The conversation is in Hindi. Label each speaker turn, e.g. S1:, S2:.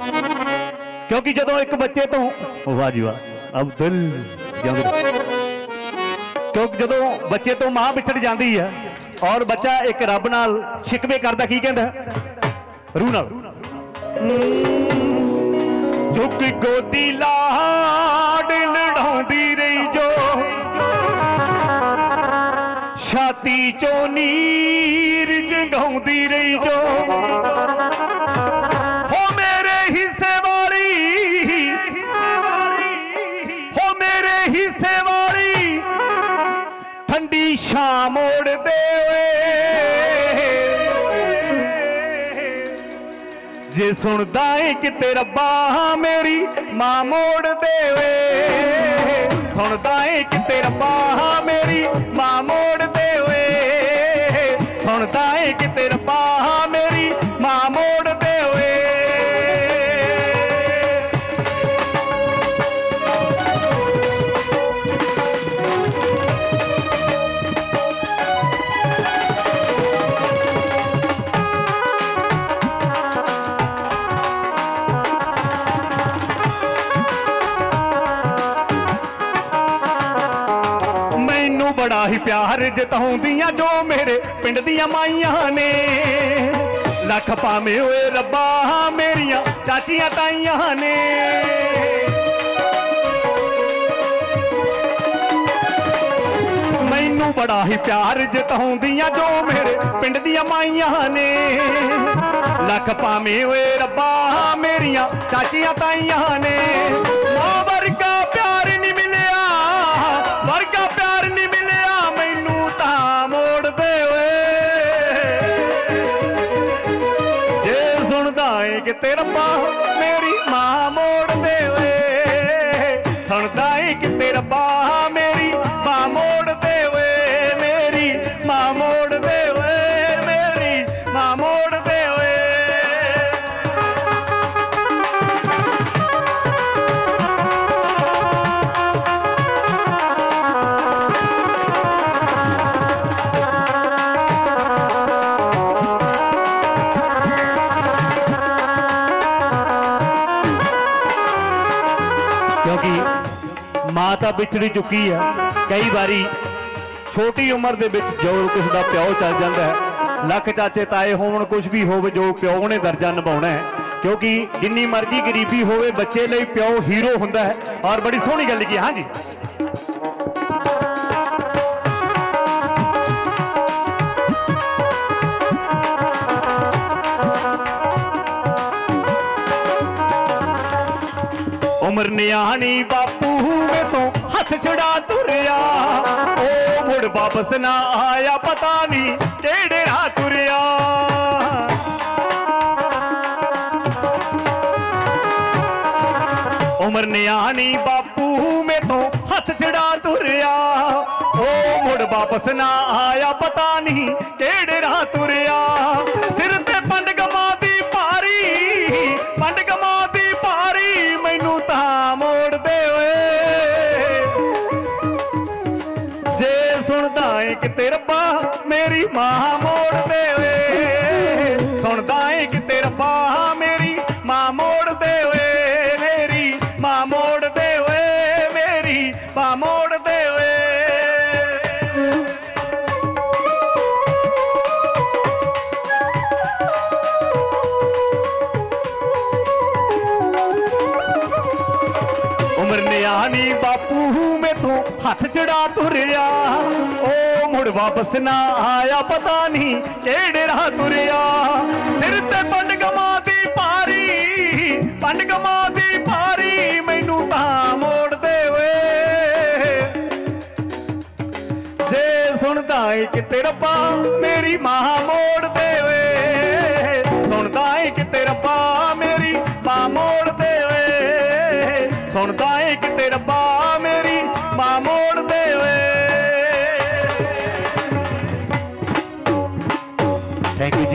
S1: क्योंकि जदों एक बच्चे तो वाह जी वाह अब्दुल क्योंकि जदों बच्चे तो मां बिछड़ जाती है और बच्चा एक रब नाल शिकवे करता की कहता रूह नाल झुक गोदी लाड लड़ाउंदी रही जो छाती चो नीर जगाउंदी रही जो हो मेरे हिस्से वाली हो मेरे हिस्से वाली ठंडी शाम मोड़ दे जे सुनदा है कि तेरा बाह मेरी मां मोड़ दे सुनदा है कि तेरा बाह मेरी मां मोड़ दे सुनदा है कि तेरा बाह मेरी मां मोड़ दे बड़ा ही प्यार जताउंदियां जो मेरे पिंड दियां माइयां ने लख पावे होए रब्बा मेरियां चाचियां ताइयां ने मैनू बड़ा ही प्यार जताउंदियां जो मेरे पिंड दियां माइयां ने लख पावे होए रब्बा मेरियां चाचियां ताइयां ने मां वर्गा प्यार नहीं मिलिया वर्गा प्यार नहीं मिलिया मैनू तां मोड़ दे जे सुनदा है कि तेरा बाह मेरी मां मोड़ दे सुनदा है कि तेरा बाह मेरी मां मोड़ दे मेरी मां मोड़ दे मेरी मां मोड़ दे मां तो बिछड़ी चुकी है कई बारी छोटी उम्र दे विच जो किसी का प्यो चल जाता है लख चाचे ताए होवन कुछ भी हो जो प्यो ने दर्जा निभाना है क्योंकि जिन्नी मर्जी गरीबी होवे बच्चे लिए प्यो हीरो हुंदा है और बड़ी सोहनी गल की हाँ जी उम्र न्याणी बापू में तो हथ छड़ा तुरया ओ मुड़ वापस ना आया पता नहीं केड़े राह तुरया उम्र न्याणी बापू में तो हथ छड़ा तुरया ओ मुड़ वापस ना आया पता नहीं केड़े राह तुरया सिर ते पंड गमा दी पारी मैनू तां मोड़ दे जे सुनदा है कि तेरा बाह मेरी मां मोड़ दे सुनदा है कि तेरा बाह मेरी मां मोड़ दे मेरी मां मोड़ दे मेरी मां मोड़ दे न्याणी बापू में तो हथ चढ़ा तुरया ओ मुड़ वापस ना आया पता नहीं केड़े राह तुरया सिर ते पंड गमा दी पारी मैनू तां मोड़ दे जे सुनदा है कि तेरा बाह मेरी मां मोड़ दे सुनदा है कि तेरा बाह मेरी मां मोड़ दे सुनदा है कि तेरा बाह मेरी मां मोड़ दे थैंक यू।